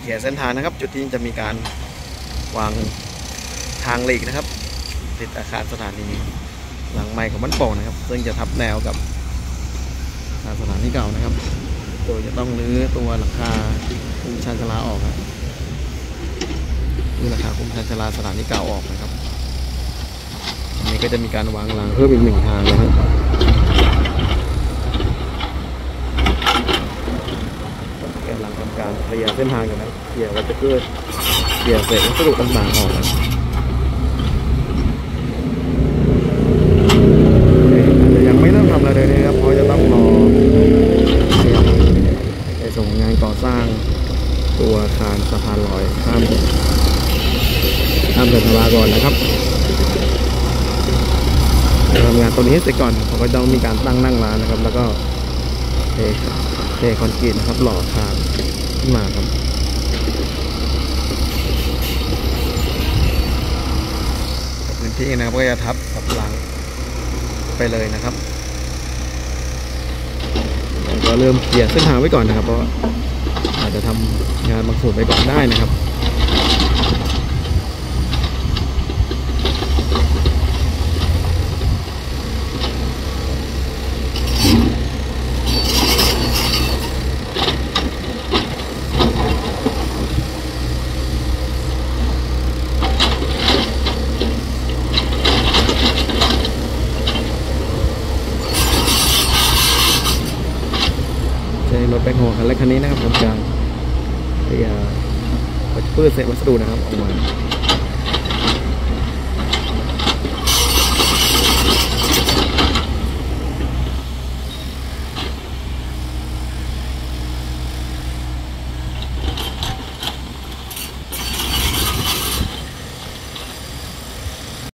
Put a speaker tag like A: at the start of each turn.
A: เคลียร์เส้นทางนะครับ จุดที่จะมีการวางทางหลีกนะครับติดอาคารสถานีหลังใหม่ของบ้านโป่งนะครับซึ่งจะทับแนวกับสถานีเก่านะครับโดยจะต้องรื้อตัวหลังคาคุมชานชาลาออกครับนี่หลังคาคุมชานชาลาสถานีเก่าออกนะครับอันนี้ก็จะมีการวางรางเพิ่มอีก1 ทางนะครับกำลังทำการเคลียร์เส้นทางกันนะเคลียร์วัชพืชเคลียร์เศษวัสดุต่างๆออกนะยังไม่เริ่มทำอะไรเลยนะครับเพราะจะต้องรอไปส่งงานก่อสร้างตัวอาคารสะพานลอยข้ามเดินทางก่อนนะครับทำงานตัวนี้เสร็จก่อนเขาก็ต้องมีการตั้งนั่งร้านนะครับแล้วก็เทคอนกรีตนะครับหล่ออาคารขึ้นมาครับพื้นที่นะครับก็จะทับกับหลังไปเลยนะครับก็เริ่มเคลียร์เส้นทางไว้ก่อนนะครับเพราะอาจจะทำงานบางส่วนไปก่อนได้นะครับรถแบ็คโฮคันเล็กคันนี้นะครับทำการที่จะพืชเศษวัสดุนะครับออกมา